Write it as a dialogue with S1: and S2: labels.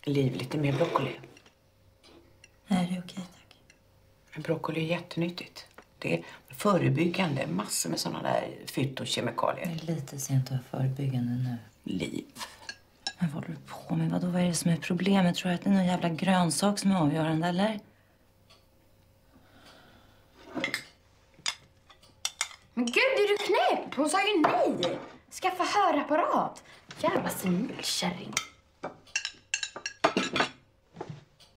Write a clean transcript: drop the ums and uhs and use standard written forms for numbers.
S1: Liv, lite mer broccoli.
S2: Nej, det är okej, tack.
S1: Broccoli är jättenyttigt. Det är förebyggande, massor med sådana där fytokemikalier.
S2: Det är lite sent att vara förebyggande nu.
S1: Liv.
S2: Men vad håller du på med? Vad är det som är problemet? Tror du att det är någon jävla grönsak som är avgörande, eller?
S3: Men gud, är du knäpp? Hon sa ju nej. Skaffa hörapparat. Jävla senilkärring.